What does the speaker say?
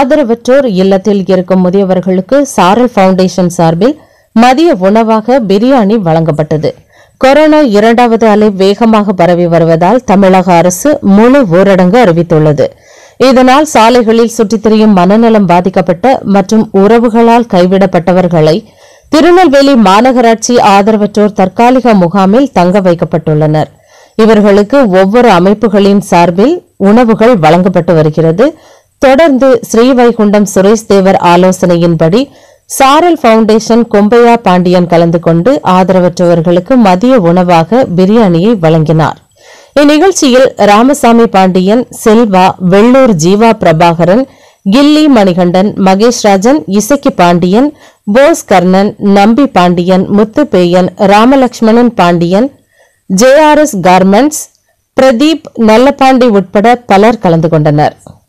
ஆதரவற்றோர் இல்லத்தில் இருக்கும் முதியவர்களுக்கு சாரல் பவுண்டேஷன் சார்பில் மதிய உணவாக பிரியாணி வழங்கப்பட்டது. கொரோனா 2வது அலை வேகமாக பரவி வருவதால் தமிழக அரசு முழு ஊரடங்கு அறிவித்துள்ளது. இதனால் சாலைகளில் சுற்றித் திரியும் மனநலம் பாதிக்கப்பட்ட மற்றும் உறவுகளால் கைவிடப்பட்டவர்களை திருநெல்வேலி மாநகராட்சி ஆதரவற்றோர் தற்காலிக முகாமில் தங்க வைக்கப்பட்டுள்ளனர். இவர்களுக்கு ஒவ்வொரு அமைப்புகளின் சார்பில் உணவுகள் வழங்கப்பட்டு வருகிறது. தொடர்ந்து ஸ்ரீவைகுண்டம் சுரேஷ் தேவர் ஆலோசனையின்படி சாரல் பவுண்டேஷன் கொம்பையா பாண்டியன் கலந்து கொண்டு ஆதரவற்றவர்களுக்கு மதிய உணவாக பிரியாணியை வழங்கினார். இந்நிகழ்ச்சியில் ராமசாமி பாண்டியன், செல்வா, வெள்ளூர் ஜீவா பிரபாகரன், கில்லி மணிகண்டன், மகேஷ்ராஜன், இசக்கி பாண்டியன், போஸ் கர்ணன், நம்பி பாண்டியன், முத்துப்பேயன், ராமலட்சுமணன் பாண்டியன், JRS கார்மெண்ட்ஸ், பிரதீப், நல்லபாண்டி உட்பட பலர் கலந்து கொண்டனர்.